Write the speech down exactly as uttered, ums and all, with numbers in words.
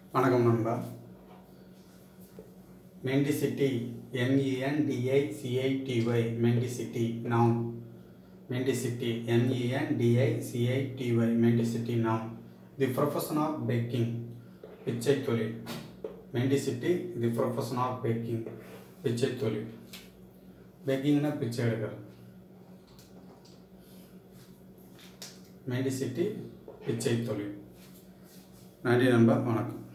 வணக்கம் நண்பா. Mendicity, N E N D I C I T Y, Mendicity, noun. Mendicity, N E N D I C I T Y, Mendicity, noun. The profession of baking, பிச்சை தொழில். Mendicity, the profession of baking, பிச்சை தொழில். Bakingனா பிச்சை எடுக்கிறது. Mendicity, பிச்சை தொழில். நன்றி நண்பா, வணக்கம்.